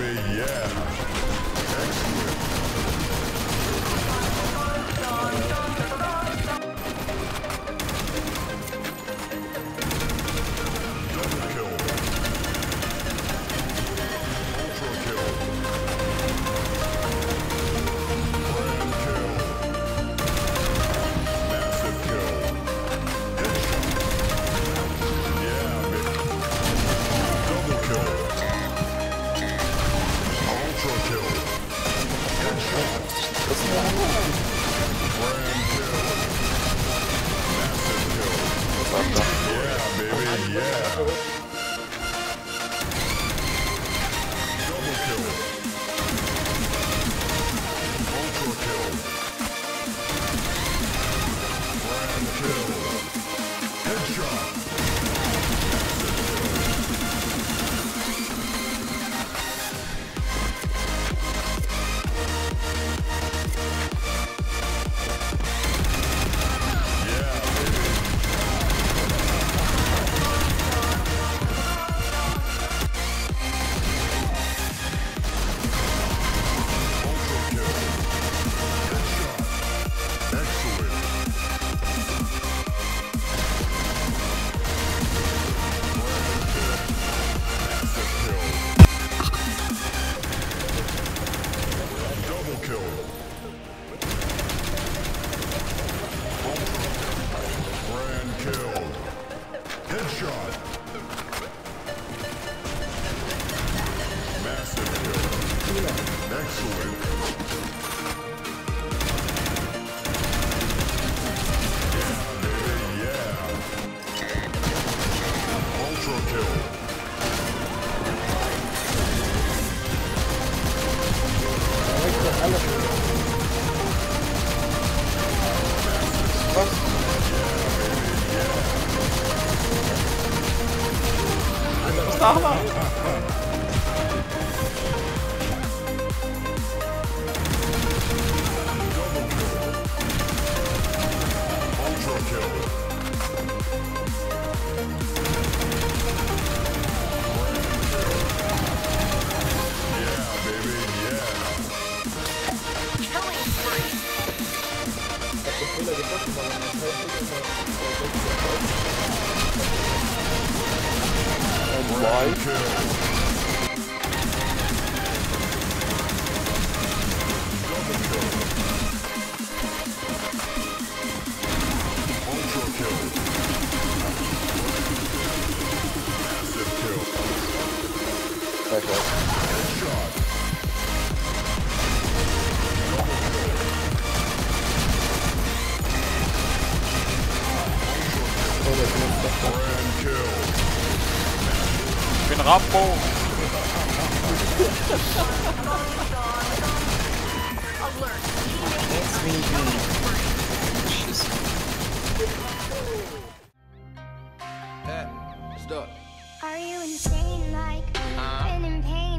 baby, yeah. Excellent. Double kill. Ultra kill. Grand kill. Massive kill. Headshot. Yeah, baby. Double kill. Ultra kill. Headshot. Grand kill. Massive kill. Yeah, baby, yeah. Double kill. Ultra kill. Grand kill. Headshot. Headshot. Massive kill. Excellent. Yeah, baby, yeah. Ultra kill. Tama. Double kill. Ultra kill. Yeah, baby, yeah. Killing spree. Why? Kill. Double kill. Ultra kill. Massive kill. Headshot. Headshot. Grand kill. Ich bin Rambo. Hey, stop. Are you insane like been in pain?